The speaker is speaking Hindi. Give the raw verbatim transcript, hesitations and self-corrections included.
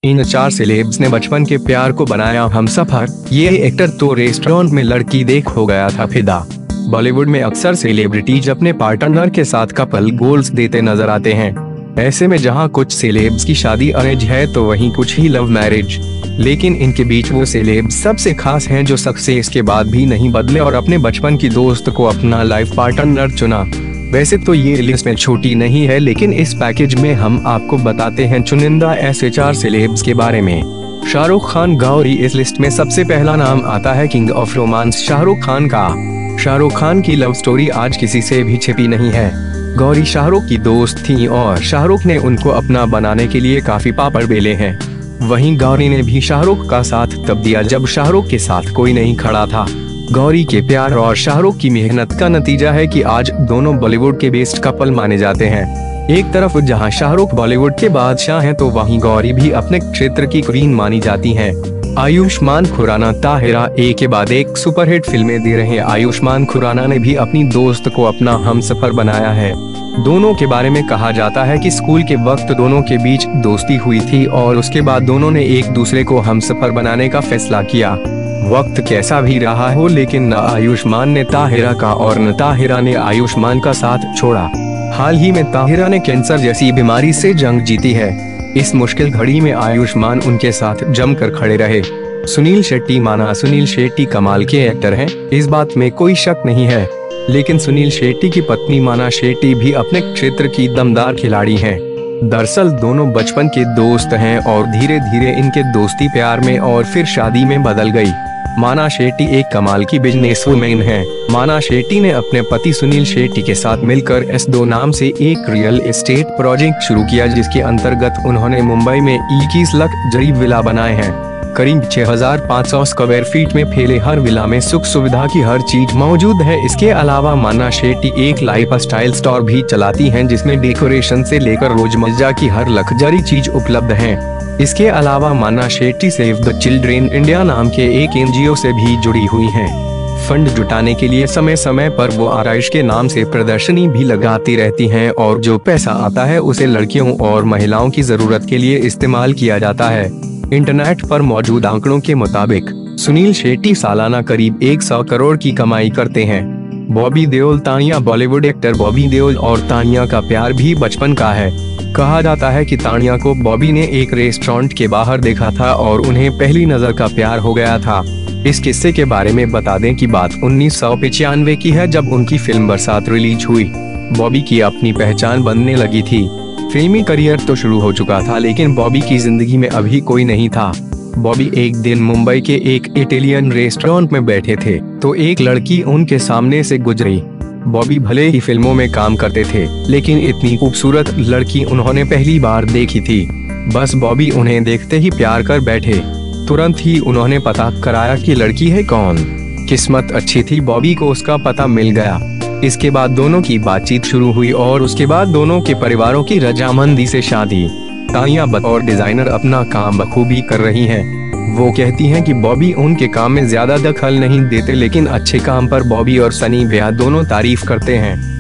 इन चार सेलेब्स ने बचपन के प्यार को बनाया हमसफर। ये एक्टर तो रेस्टोरेंट में लड़की देख हो गया था फिदा। बॉलीवुड में अक्सर सेलिब्रिटीज अपने पार्टनर के साथ कपल गोल्स देते नजर आते हैं। ऐसे में जहां कुछ सेलेब्स की शादी अरेंज है तो वहीं कुछ ही लव मैरिज। लेकिन इनके बीच वो सेलेब्स सबसे खास हैं जो सक्सेस के बाद भी नहीं बदले और अपने बचपन की दोस्त को अपना लाइफ पार्टनर चुना। वैसे तो ये लिस्ट में छोटी नहीं है, लेकिन इस पैकेज में हम आपको बताते हैं चुनिंदा ऐसे चार सेलेब्स के बारे में। शाहरुख खान गौरी इस लिस्ट में सबसे पहला नाम आता है king of romance Shahrukh Khan का। शाहरुख खान की लव स्टोरी आज किसी से भी छिपी नहीं है। गौरी शाहरुख की दोस्त थी और शाहरुख ने उनको अपना बनाने के लिए काफी पापड़ बेले हैं। वहीं गौरी ने भी शाहरुख का साथ तब दिया जब शाहरुख के साथ कोई नहीं खड़ा था। गौरी के प्यार और शाहरुख की मेहनत का नतीजा है कि आज दोनों बॉलीवुड के बेस्ट कपल माने जाते हैं। एक तरफ जहां शाहरुख बॉलीवुड के बादशाह हैं तो वहीं गौरी भी अपने क्षेत्र की क्वीन मानी जाती हैं। आयुष्मान खुराना ताहिरा एक के बाद एक सुपरहिट फिल्में दे रहे आयुष्मान खुराना ने भी अपनी दोस्त को अपना हमसफर बनाया है। दोनों के बारे में कहा जाता है कि स्कूल के वक्त दोनों के बीच दोस्ती हुई थी और उसके बाद दोनों ने एक दूसरे को हमसफर बनाने का फैसला किया। वक्त कैसा भी रहा हो, लेकिन न आयुष्मान ने ताहिरा का और न ताहिरा ने आयुष्मान का साथ छोड़ा। हाल ही में ताहिरा ने कैंसर जैसी बीमारी से जंग जीती है। इस मुश्किल घड़ी में आयुष्मान उनके साथ जमकर खड़े रहे। सुनील शेट्टी माना सुनील शेट्टी कमाल के एक्टर हैं, इस बात में कोई शक नहीं है। लेकिन सुनील शेट्टी की पत्नी माना शेट्टी भी अपने क्षेत्र की दमदार खिलाड़ी हैं। दरअसल दोनों बचपन के दोस्त हैं और धीरे धीरे इनके दोस्ती प्यार में और फिर शादी में बदल गई। माना शेट्टी एक कमाल की बिजनेस वुमेन है। माना शेट्टी ने अपने पति सुनील शेट्टी के साथ मिलकर एस दो नाम से एक रियल एस्टेट प्रोजेक्ट शुरू किया, जिसके अंतर्गत उन्होंने मुंबई में इक्कीस लग्जरी विला बनाए हैं। करीब छह हज़ार पाँच सौ स्क्वायर फीट में फैले हर विला में सुख सुविधा की हर चीज मौजूद है। इसके अलावा माना शेट्टी एक लाइफ स्टाइल स्टोर भी चलाती हैं, जिसमें डेकोरेशन से लेकर रोजमर्रा की हर लग्जरी चीज उपलब्ध है। इसके अलावा Mana Shetty save the children India नाम के एक एनजीओ से भी जुड़ी हुई हैं। फंड जुटाने के लिए समय समय पर वो आराइश के नाम से प्रदर्शनी भी लगाती रहती हैं और जो पैसा आता है उसे लड़कियों और महिलाओं की जरूरत के लिए इस्तेमाल किया जाता है। इंटरनेट पर मौजूद आंकड़ों के मुताबिक सुनील शेट्टी सालाना करीब सौ करोड़ की कमाई करते हैं। बॉबी देओल तानिया बॉलीवुड एक्टर बॉबी देओल और तानिया का प्यार भी बचपन का है। कहा जाता है कि तानिया को बॉबी ने एक रेस्टोरेंट के बाहर देखा था और उन्हें पहली नजर का प्यार हो गया था। इस किस्से के बारे में बता दें कि बात उन्नीस सौ पचानवे की है, जब उनकी फिल्म बरसात रिलीज हुई। बॉबी की अपनी पहचान बनने लगी थी। फिल्मी करियर तो शुरू हो चुका था, लेकिन बॉबी की जिंदगी में अभी कोई नहीं था। बॉबी एक दिन मुंबई के एक इटालियन रेस्टोरेंट में बैठे थे तो एक लड़की उनके सामने से गुजरी। बॉबी भले ही फिल्मों में काम करते थे, लेकिन इतनी खूबसूरत लड़की उन्होंने पहली बार देखी थी। बस बॉबी उन्हें देखते ही प्यार कर बैठे। तुरंत ही उन्होंने पता कराया कि लड़की है कौन। किस्मत अच्छी थी, बॉबी को उसका पता मिल गया। इसके बाद दोनों की बातचीत शुरू हुई और उसके बाद दोनों के परिवारों की रजामंदी से शादी। तानिया बतौर डिजाइनर अपना काम बखूबी कर रही हैं। वो कहती हैं कि बॉबी उनके काम में ज्यादा दखल नहीं देते, लेकिन अच्छे काम पर बॉबी और सनी बेहद दोनों तारीफ करते हैं।